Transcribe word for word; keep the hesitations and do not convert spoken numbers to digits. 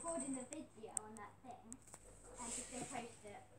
recording a video on that thing and just going to post it.